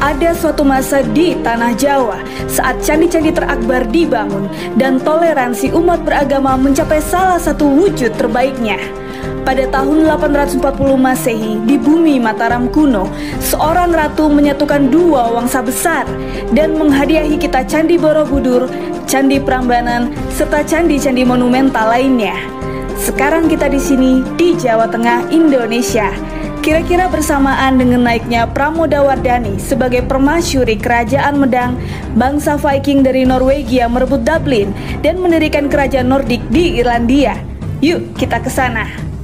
Ada suatu masa di tanah Jawa saat candi-candi terakbar dibangun dan toleransi umat beragama mencapai salah satu wujud terbaiknya. Pada tahun 840 Masehi di bumi Mataram kuno, seorang ratu menyatukan dua wangsa besar dan menghadiahi kita Candi Borobudur, Candi Prambanan, serta candi-candi monumental lainnya. Sekarang kita di sini di Jawa Tengah, Indonesia. Kira-kira bersamaan dengan naiknya Pramodawardhani sebagai permasyuri kerajaan Medang, bangsa Viking dari Norwegia merebut Dublin dan mendirikan kerajaan Nordik di Irlandia. Yuk kita ke sana.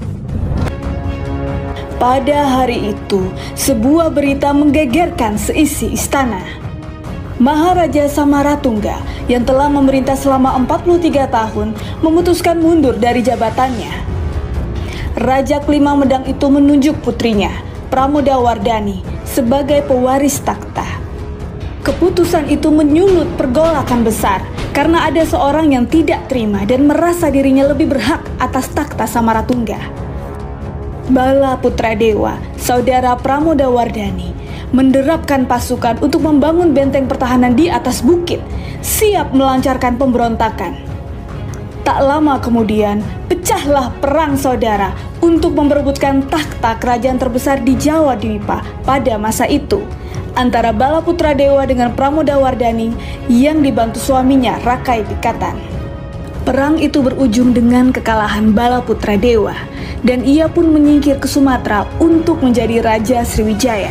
Pada hari itu, sebuah berita menggegerkan seisi istana. Maharaja Samaratungga yang telah memerintah selama 43 tahun memutuskan mundur dari jabatannya. Raja kelima Medang itu menunjuk putrinya, Pramodawardhani, sebagai pewaris takhta. Keputusan itu menyulut pergolakan besar karena ada seorang yang tidak terima dan merasa dirinya lebih berhak atas takhta Samaratungga. Bala Putradewa, saudara Pramodawardhani, menderapkan pasukan untuk membangun benteng pertahanan di atas bukit, siap melancarkan pemberontakan. Tak lama kemudian, pecahlah perang saudara untuk memperebutkan takhta kerajaan terbesar di Jawa Dwipa pada masa itu, antara Bala Putradewa dengan Pramodawardhani yang dibantu suaminya Rakai Pikatan. Perang itu berujung dengan kekalahan Bala Putradewa dan ia pun menyingkir ke Sumatera untuk menjadi Raja Sriwijaya.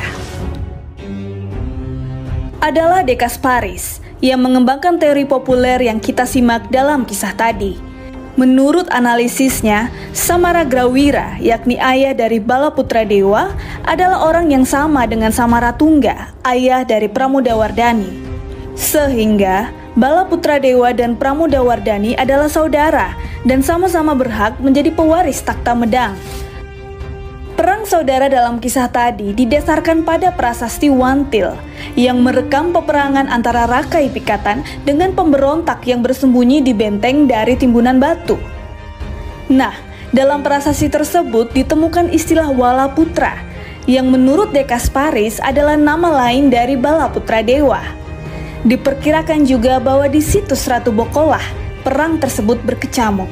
Adalah De Kasparis yang mengembangkan teori populer yang kita simak dalam kisah tadi. Menurut analisisnya, Samaragrawira, yakni ayah dari Bala Putradewa, adalah orang yang sama dengan Samaratungga, ayah dari Pramodawardhani. Sehingga, Bala Putradewa dan Pramodawardhani adalah saudara dan sama-sama berhak menjadi pewaris takhta Medang. Perang saudara dalam kisah tadi didasarkan pada prasasti Wantil yang merekam peperangan antara Rakai Pikatan dengan pemberontak yang bersembunyi di benteng dari timbunan batu. Nah, dalam prasasti tersebut ditemukan istilah Walaputra yang menurut De Kasparis adalah nama lain dari Bala Putradewa. Diperkirakan juga bahwa di situs Ratu Bokolah perang tersebut berkecamuk.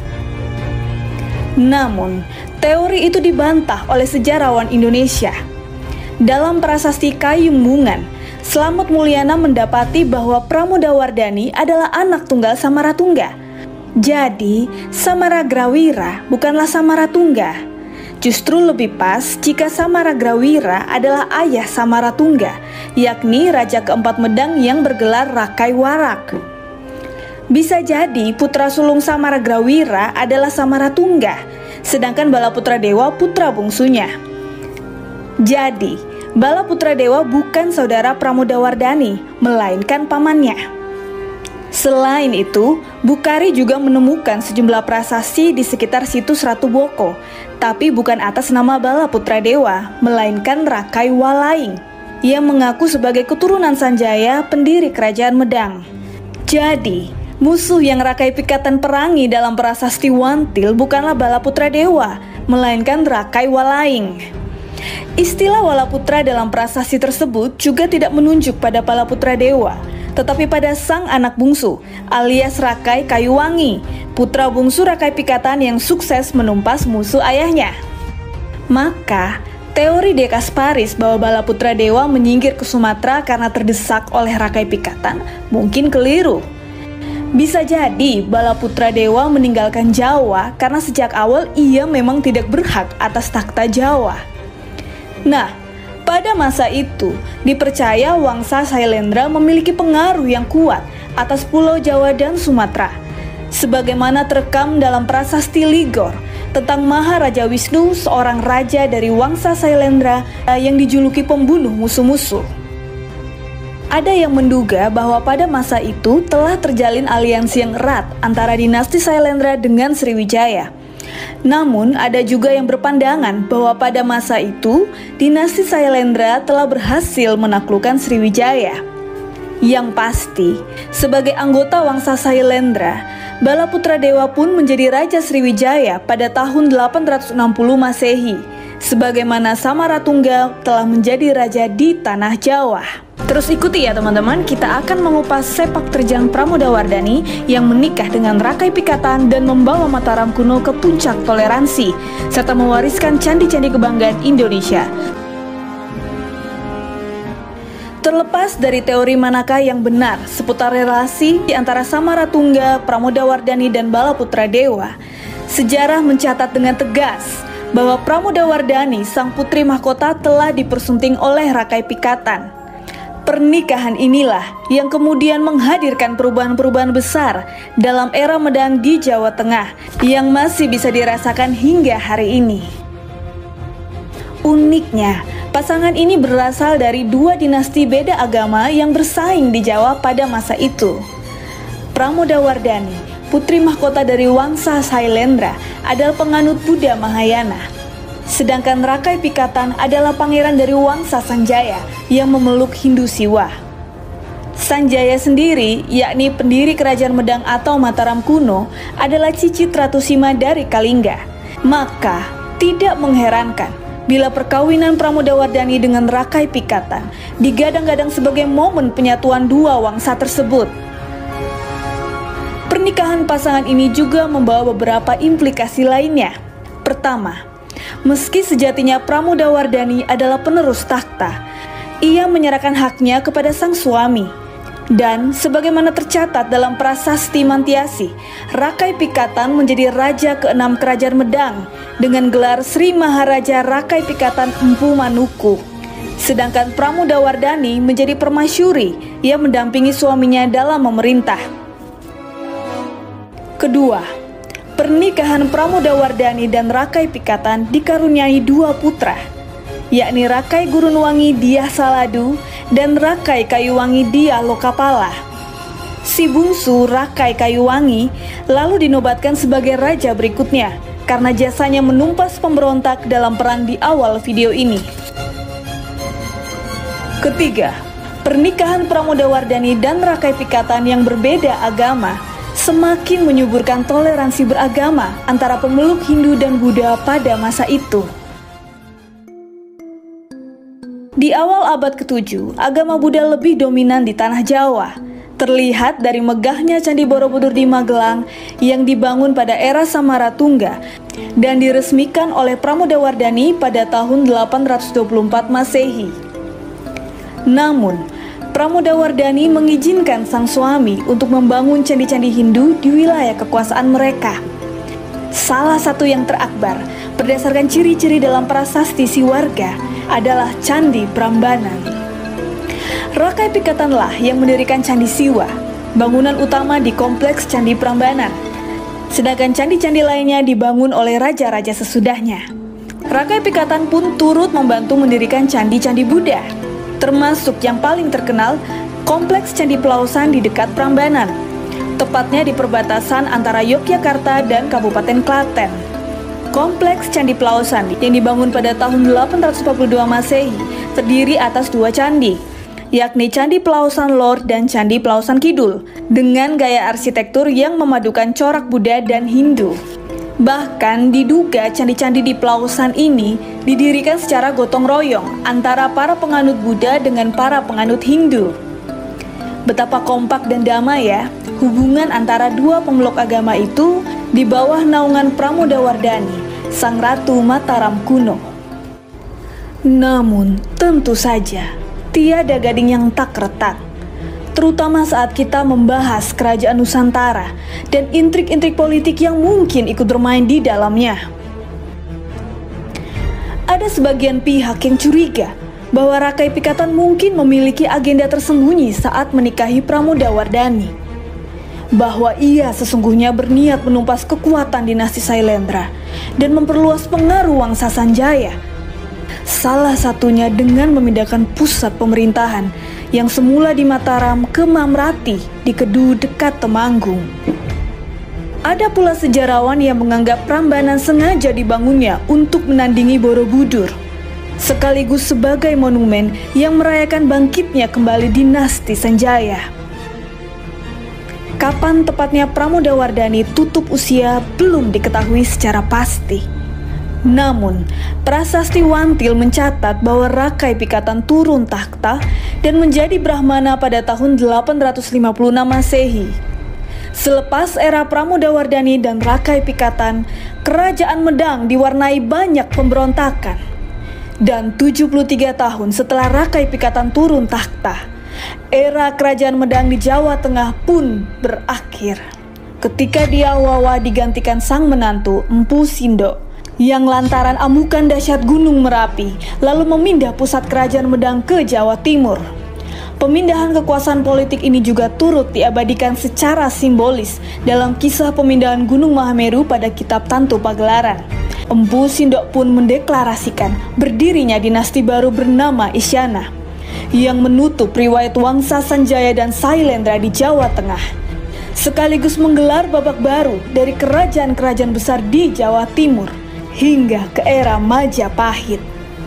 Namun, teori itu dibantah oleh sejarawan Indonesia. Dalam prasasti Kayung Bungan, Slamet Mulyana mendapati bahwa Pramodawardhani adalah anak tunggal Samaratungga. Jadi, Samaragrawira bukanlah Samaratungga. Justru lebih pas jika Samaragrawira adalah ayah Samaratungga, yakni Raja keempat Medang yang bergelar Rakai Warak. Bisa jadi putra sulung Samaragrawira adalah Samaratungga, sedangkan Bala Putradewa putra bungsunya. Jadi, Bala Putradewa bukan saudara Pramodawardhani, melainkan pamannya. Selain itu, Bukhari juga menemukan sejumlah prasasti di sekitar situs Ratu Boko, tapi bukan atas nama Bala Putradewa, melainkan Rakai Walaing, yang mengaku sebagai keturunan Sanjaya, pendiri kerajaan Medang. Jadi, musuh yang Rakai Pikatan perangi dalam prasasti Wantil bukanlah Bala Putradewa, melainkan Rakai Walaing. Istilah Walaputra dalam prasasti tersebut juga tidak menunjuk pada Bala Putradewa, tetapi pada sang anak bungsu, alias Rakai Kayuwangi, putra bungsu Rakai Pikatan yang sukses menumpas musuh ayahnya. Maka, teori De Kasparis bahwa Bala Putradewa menyingkir ke Sumatera karena terdesak oleh Rakai Pikatan mungkin keliru. Bisa jadi Bala Putradewa meninggalkan Jawa karena sejak awal ia memang tidak berhak atas takhta Jawa. Nah, pada masa itu dipercaya Wangsa Sailendra memiliki pengaruh yang kuat atas Pulau Jawa dan Sumatera. Sebagaimana terekam dalam prasasti Ligor tentang Maharaja Wisnu, seorang raja dari Wangsa Sailendra yang dijuluki pembunuh musuh-musuh. Ada yang menduga bahwa pada masa itu telah terjalin aliansi yang erat antara dinasti Sailendra dengan Sriwijaya. Namun, ada juga yang berpandangan bahwa pada masa itu dinasti Sailendra telah berhasil menaklukkan Sriwijaya. Yang pasti, sebagai anggota Wangsa Sailendra, Bala Putradewa pun menjadi Raja Sriwijaya pada tahun 860 Masehi, sebagaimana Samaratungga telah menjadi raja di tanah Jawa. Terus ikuti ya teman-teman, kita akan mengupas sepak terjang Pramodawardhani yang menikah dengan Rakai Pikatan dan membawa Mataram kuno ke puncak toleransi, serta mewariskan candi-candi kebanggaan Indonesia. Terlepas dari teori manakah yang benar seputar relasi di antara Samaratungga, Pramodawardhani, dan Balaputra Dewa, sejarah mencatat dengan tegas bahwa Pramodawardhani, sang putri mahkota, telah dipersunting oleh Rakai Pikatan. Pernikahan inilah yang kemudian menghadirkan perubahan-perubahan besar dalam era Medang di Jawa Tengah yang masih bisa dirasakan hingga hari ini. Uniknya, pasangan ini berasal dari dua dinasti beda agama yang bersaing di Jawa pada masa itu. Pramodawardhani, putri mahkota dari Wangsa Sailendra, adalah penganut Buddha Mahayana. Sedangkan Rakai Pikatan adalah pangeran dari Wangsa Sanjaya yang memeluk Hindu Siwa. Sanjaya sendiri, yakni pendiri kerajaan Medang atau Mataram kuno, adalah cicit Ratu Sima dari Kalingga. Maka, tidak mengherankan bila perkawinan Pramodawardhani dengan Rakai Pikatan digadang-gadang sebagai momen penyatuan dua wangsa tersebut. Pernikahan pasangan ini juga membawa beberapa implikasi lainnya. Pertama, meski sejatinya Pramodawardhani adalah penerus takhta, ia menyerahkan haknya kepada sang suami. Dan sebagaimana tercatat dalam Prasasti Mantiasi, Rakai Pikatan menjadi raja ke-6 kerajaan Medang dengan gelar Sri Maharaja Rakai Pikatan Empu Manuku. Sedangkan Pramodawardhani menjadi permasyuri yang mendampingi suaminya dalam memerintah. Kedua, pernikahan Pramodawardhani dan Rakai Pikatan dikaruniai dua putra, yakni Rakai Gurunwangi Dyah Saladu dan Rakai Kayuwangi Dyah Lokapala. Si bungsu Rakai Kayuwangi lalu dinobatkan sebagai raja berikutnya karena jasanya menumpas pemberontak dalam perang di awal video ini. Ketiga, pernikahan Pramodawardhani dan Rakai Pikatan yang berbeda agama semakin menyuburkan toleransi beragama antara pemeluk Hindu dan Buddha pada masa itu. Di awal abad ke-7, agama Buddha lebih dominan di tanah Jawa. Terlihat dari megahnya Candi Borobudur di Magelang yang dibangun pada era Samaratungga dan diresmikan oleh Pramodawardhani pada tahun 824 Masehi. Namun, Pramodawardhani mengizinkan sang suami untuk membangun candi-candi Hindu di wilayah kekuasaan mereka. Salah satu yang terakbar berdasarkan ciri-ciri dalam prasasti Siwarga adalah Candi Prambanan. Rakai Pikatanlah yang mendirikan Candi Siwa, bangunan utama di kompleks Candi Prambanan. Sedangkan candi-candi lainnya dibangun oleh raja-raja sesudahnya. Rakai Pikatan pun turut membantu mendirikan candi-candi Buddha, termasuk yang paling terkenal kompleks Candi Pelausan di dekat Prambanan, tepatnya di perbatasan antara Yogyakarta dan Kabupaten Klaten. Kompleks Candi Pelausan yang dibangun pada tahun 842 Masehi terdiri atas dua candi, yakni Candi Pelausan Lor dan Candi Pelausan Kidul, dengan gaya arsitektur yang memadukan corak Buddha dan Hindu. Bahkan diduga candi-candi di Pelausan ini didirikan secara gotong royong antara para penganut Buddha dengan para penganut Hindu. Betapa kompak dan damai ya hubungan antara dua pemeluk agama itu di bawah naungan Pramodawardhani, sang ratu Mataram kuno. Namun, tentu saja tiada gading yang tak retak, terutama saat kita membahas kerajaan Nusantara dan intrik-intrik politik yang mungkin ikut bermain di dalamnya. Ada sebagian pihak yang curiga bahwa Rakai Pikatan mungkin memiliki agenda tersembunyi saat menikahi Pramodawardhani, bahwa ia sesungguhnya berniat menumpas kekuatan dinasti Sailendra dan memperluas pengaruh Wangsa Sanjaya. Salah satunya dengan memindahkan pusat pemerintahan yang semula di Mataram ke Mamrati di Kedu dekat Temanggung. Ada pula sejarawan yang menganggap Prambanan sengaja dibangunnya untuk menandingi Borobudur, sekaligus sebagai monumen yang merayakan bangkitnya kembali dinasti Sanjaya. Kapan tepatnya Pramodawardhani tutup usia belum diketahui secara pasti. Namun, Prasasti Wantil mencatat bahwa Rakai Pikatan turun takhta dan menjadi Brahmana pada tahun 856 Masehi. Selepas era Pramodawardhani dan Rakai Pikatan, Kerajaan Medang diwarnai banyak pemberontakan. Dan 73 tahun setelah Rakai Pikatan turun takhta, era Kerajaan Medang di Jawa Tengah pun berakhir. Ketika Diawawa digantikan sang menantu Empu Sindok, yang lantaran amukan dahsyat Gunung Merapi lalu memindah pusat Kerajaan Medang ke Jawa Timur. Pemindahan kekuasaan politik ini juga turut diabadikan secara simbolis dalam kisah pemindahan Gunung Mahameru pada kitab Tantu Pagelaran. Empu Sindok pun mendeklarasikan berdirinya dinasti baru bernama Isyana, yang menutup riwayat Wangsa Sanjaya dan Sailendra di Jawa Tengah, sekaligus menggelar babak baru dari kerajaan-kerajaan besar di Jawa Timur hingga ke era Majapahit.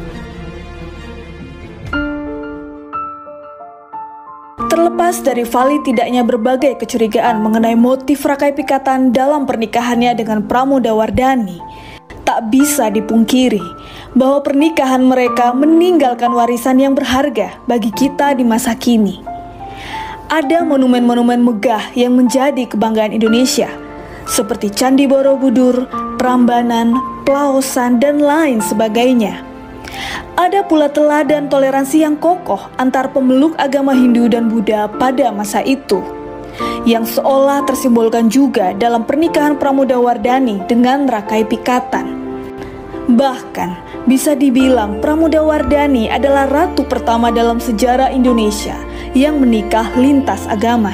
Terlepas dari valid tidaknya berbagai kecurigaan mengenai motif Rakai Pikatan dalam pernikahannya dengan Pramodawardhani, tak bisa dipungkiri bahwa pernikahan mereka meninggalkan warisan yang berharga bagi kita di masa kini. Ada monumen-monumen megah yang menjadi kebanggaan Indonesia, seperti Candi Borobudur, Prambanan, Plaosan, dan lain sebagainya. Ada pula teladan toleransi yang kokoh antar pemeluk agama Hindu dan Buddha pada masa itu, yang seolah tersimbolkan juga dalam pernikahan Pramodawardhani dengan Rakai Pikatan. Bahkan bisa dibilang Pramodawardhani adalah ratu pertama dalam sejarah Indonesia yang menikah lintas agama.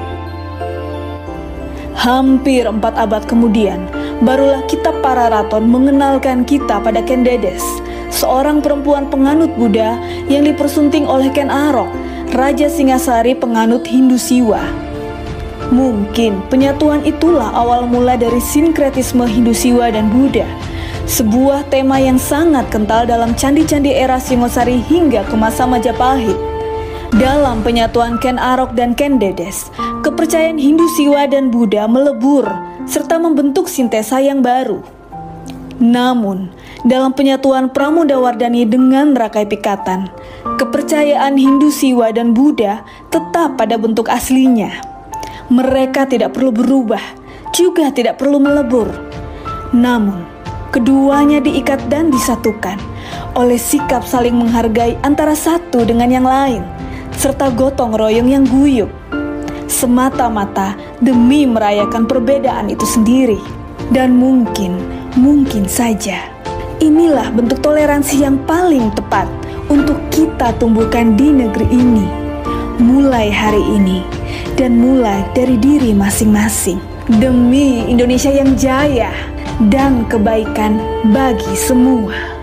Hampir 4 abad kemudian, barulah kitab Pararaton mengenalkan kita pada Ken Dedes, seorang perempuan penganut Buddha yang dipersunting oleh Ken Arok, Raja Singasari penganut Hindu Siwa. Mungkin penyatuan itulah awal mula dari sinkretisme Hindu Siwa dan Buddha, sebuah tema yang sangat kental dalam candi-candi era Singosari hingga ke masa Majapahit. Dalam penyatuan Ken Arok dan Ken Dedes, kepercayaan Hindu Siwa dan Buddha melebur serta membentuk sintesa yang baru. Namun, dalam penyatuan Pramodawardhani dengan Rakai Pikatan, kepercayaan Hindu Siwa dan Buddha tetap pada bentuk aslinya. Mereka tidak perlu berubah, juga tidak perlu melebur. Namun, keduanya diikat dan disatukan oleh sikap saling menghargai antara satu dengan yang lain, serta gotong royong yang guyup, semata-mata demi merayakan perbedaan itu sendiri. Dan mungkin saja inilah bentuk toleransi yang paling tepat untuk kita tumbuhkan di negeri ini, mulai hari ini dan mulai dari diri masing-masing, demi Indonesia yang jaya dan kebaikan bagi semua.